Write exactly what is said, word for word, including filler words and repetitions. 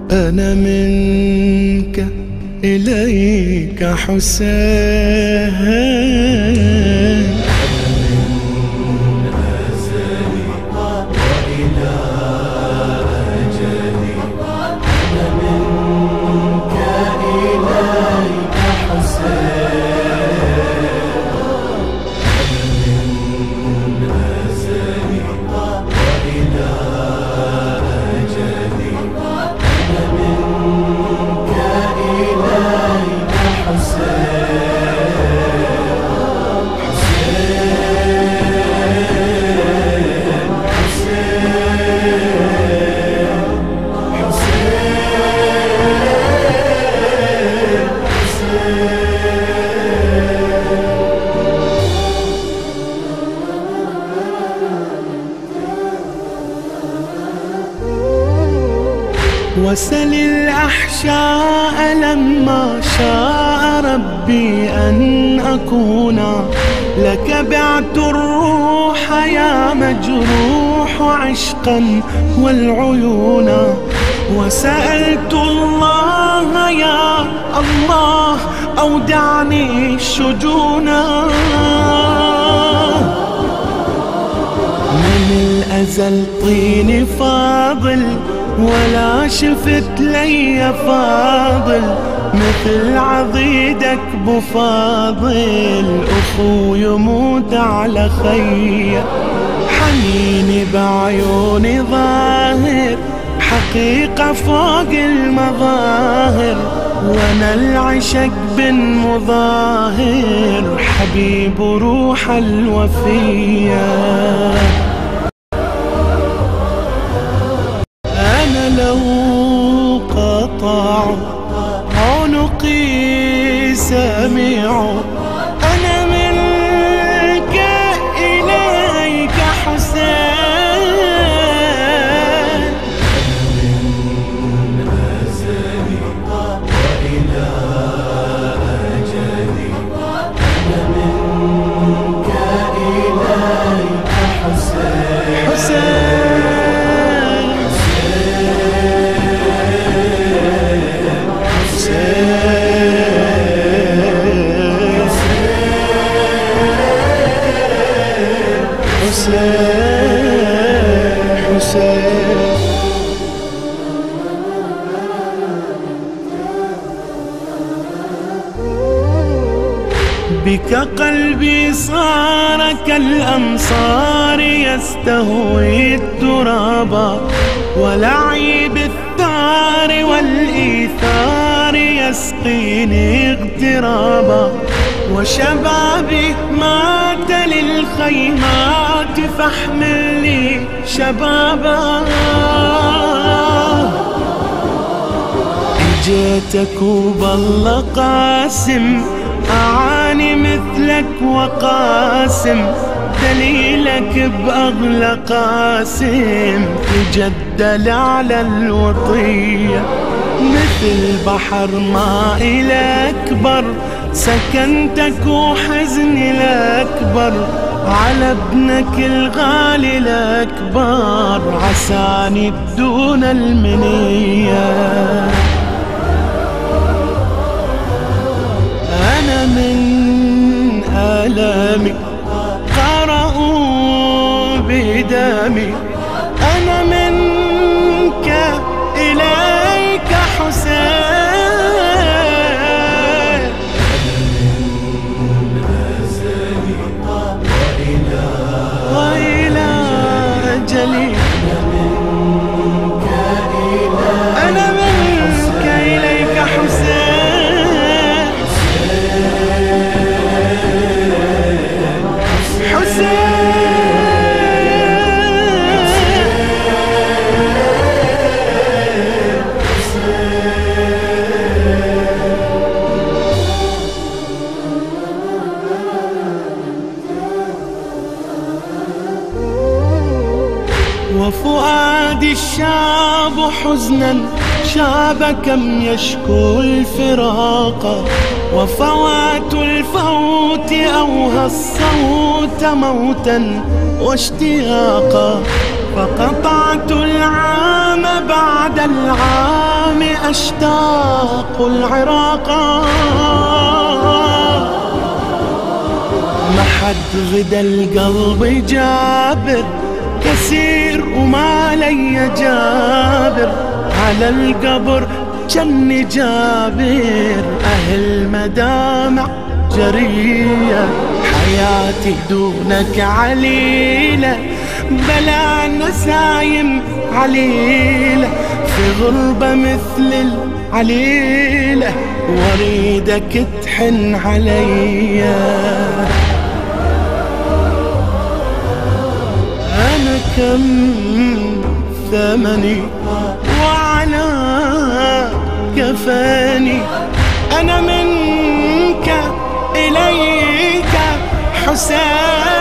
أنا منك إليك حسين، وسل الأحشاء لما شاء ربي أن أكون لك بعت الروح يا مجروح عشقا والعيون، وسألت الله يا الله أودعني الشجونا. من الأزل طيني فاضل ولا شفت لي فاضل مثل عضيدك بفاضل، أخو يموت على خيه، حنيني بعيوني ظاهر، حقيقة فوق المظاهر، وانا العشق بن مظاهر، حبيب روح الوفيه. لو قطعوا عنقي سمعوا أنا منك إليك حسين، من أزلي وإلى أجلي أنا منك إليك حسين. حسين بك قلبي صار كالأمصار يستهوي الترابا، ولعيب الثار والإيثار يسقيني اغترابا، وشبابي مات للخيمات فاحمل لي شبابا. جيتك وبالله قاسم أعاني مثلك وقاسم، دليلك بأغلى قاسم تجدل على الوطية، مثل بحر ماء الأكبر سكنتك وحزني الأكبر، على ابنك الغالي الأكبر عساني دون المنية. أنا من آلامي قرأوا بدمي، أنا منك إليك حسين، من أزلي وإلى أجلي أنا منك إليك حسين. وفؤادي الشاب حزنا شاب كم يشكو الفراق، وفوات الفوت أوهى الصوت موتا واشتياقا، فقطعت العام بعد العام أشتاق العراق. ما حد غدا القلب جابر كسير وما لي جابر، على القبر جني جابر، أهل مدامع جرية، حياتي دونك عليلة، بلا نسايم عليلة، في غربة مثل العليلة، واريدك تحن عليا. أنا كم ثمني وعلى كفاني، أنا منك إليك حسين.